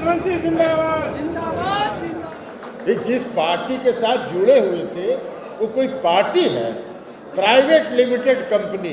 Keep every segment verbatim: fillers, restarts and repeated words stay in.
प्रधानमंत्री जिंदाबाद जिंदाबाद। जिस पार्टी के साथ जुड़े हुए थे वो कोई पार्टी है, प्राइवेट लिमिटेड कंपनी,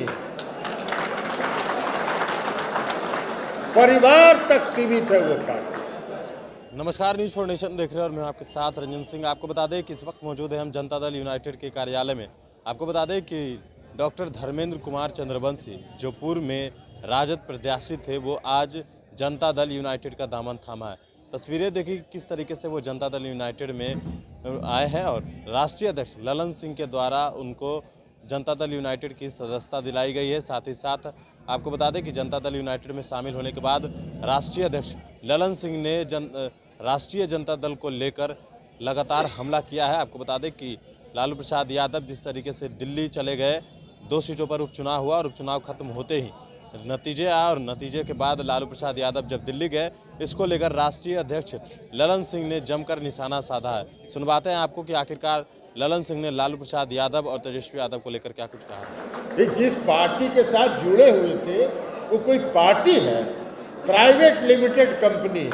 परिवार तक सीमित है वो पार्टी। नमस्कार, न्यूज़ फॉर नेशन देख रहे हैं और मैं आपके साथ रंजन सिंह। आपको बता दें कि इस वक्त मौजूद है हम जनता दल यूनाइटेड के कार्यालय में। आपको बता दें कि डॉक्टर धर्मेंद्र कुमार चंद्रवंशी जो पूर्व में राजद प्रत्याशी थे, वो आज जनता दल यूनाइटेड का दामन थामा है। तस्वीरें देखी किस तरीके से वो जनता दल यूनाइटेड में आए हैं और राष्ट्रीय अध्यक्ष ललन सिंह के द्वारा उनको जनता दल यूनाइटेड की सदस्यता दिलाई गई है। साथ ही साथ आपको बता दें कि जनता दल यूनाइटेड में शामिल होने के बाद राष्ट्रीय अध्यक्ष ललन सिंह ने जन राष्ट्रीय जनता दल को लेकर लगातार हमला किया है। आपको बता दें कि लालू प्रसाद यादव जिस तरीके से दिल्ली चले गए, दो सीटों पर उपचुनाव हुआ और उपचुनाव खत्म होते ही नतीजे आए और नतीजे के बाद लालू प्रसाद यादव जब दिल्ली गए, इसको लेकर राष्ट्रीय अध्यक्ष ललन सिंह ने जमकर निशाना साधा है। सुनवाते हैं आपको कि आखिरकार ललन सिंह ने लालू प्रसाद यादव और तेजस्वी यादव को लेकर क्या कुछ कहा। जिस पार्टी के साथ जुड़े हुए थे वो कोई पार्टी है, प्राइवेट लिमिटेड कंपनी,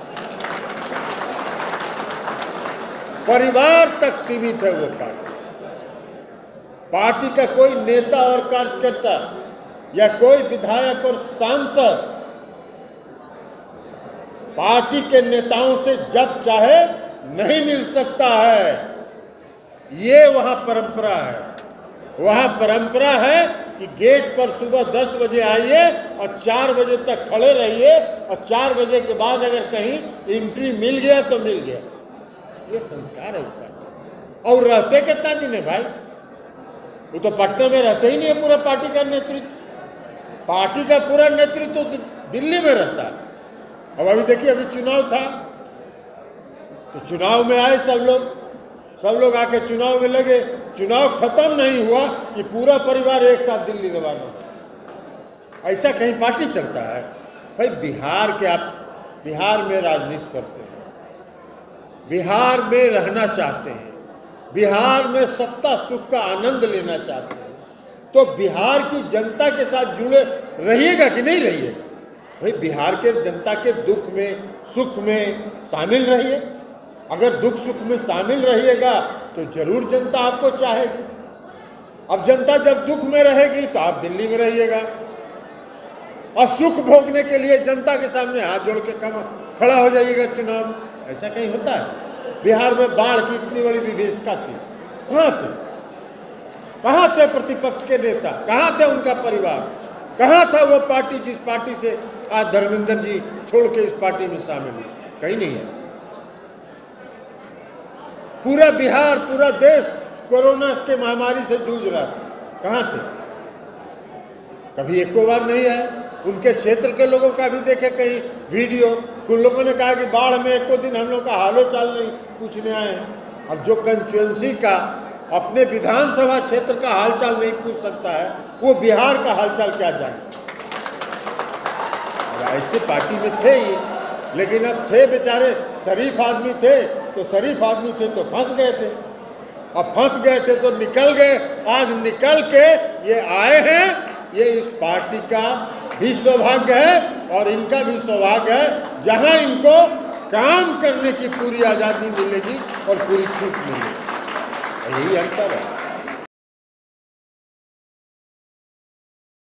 परिवार तक सीमित है वो पार्टी। पार्टी का कोई नेता और कार्यकर्ता या कोई विधायक और सांसद पार्टी के नेताओं से जब चाहे नहीं मिल सकता है। ये वहां परंपरा है। वहां परंपरा है कि गेट पर सुबह दस बजे आइए और चार बजे तक खड़े रहिए और चार बजे के बाद अगर कहीं एंट्री मिल गया तो मिल गया। ये संस्कार है उस पार्टी। और रहते कितना दिन है भाई? वो तो पटना में रहते ही नहीं है पूरा पार्टी का नेतृत्व। पार्टी का पूरा नेतृत्व तो दिल्ली में रहता है। अब अभी देखिए, अभी चुनाव था तो चुनाव में आए सब लोग सब लोग आके चुनाव में लगे। चुनाव खत्म नहीं हुआ कि पूरा परिवार एक साथ दिल्ली रवाना। ऐसा कहीं पार्टी चलता है भाई? बिहार के आप बिहार में राजनीति करते हैं, बिहार में रहना चाहते हैं, बिहार में सत्ता सुख का आनंद लेना चाहते हैं, तो बिहार की जनता के साथ जुड़े रहिएगा कि नहीं रहिएगा? भाई बिहार के जनता के दुख में सुख में शामिल रहिए। अगर दुख सुख में शामिल रहिएगा तो जरूर जनता आपको चाहेगी। अब जनता जब दुख में रहेगी तो आप दिल्ली में रहिएगा और सुख भोगने के लिए जनता के सामने हाथ जोड़ के कम खड़ा हो जाइएगा चुनाव में। ऐसा कहीं होता है? बिहार में बाढ़ की इतनी बड़ी विभीषिका थी, कहाँ थे? कहाँ थे प्रतिपक्ष के नेता? कहाँ थे उनका परिवार? कहाँ था वो पार्टी जिस पार्टी से आज धर्मेंद्र जी छोड़ के इस पार्टी में शामिल हुए? कहीं नहीं है। पूरा बिहार, पूरा देश कोरोना के महामारी से जूझ रहा था, कहाँ थे? कभी एको बार नहीं आए। उनके क्षेत्र के लोगों का भी देखे कहीं वीडियो। कुछ लोगों ने कहा कि बाढ़ में एको दिन हम लोग का हालो चाल नहीं पूछने आए हैं। अब जो कंस्टिट्यूएंसी का अपने विधानसभा क्षेत्र का हालचाल नहीं पूछ सकता है, वो बिहार का हालचाल क्या जाने? ऐसे पार्टी में थे ये, लेकिन अब थे बेचारे शरीफ आदमी थे तो शरीफ आदमी थे तो फंस गए थे। अब फंस गए थे तो निकल गए। आज निकल के ये आए हैं। ये इस पार्टी का भी सौभाग्य है और इनका भी सौभाग्य है, जहां इनको काम करने की पूरी आज़ादी मिलेगी और पूरी छूट मिलेगी। यही अंतर है।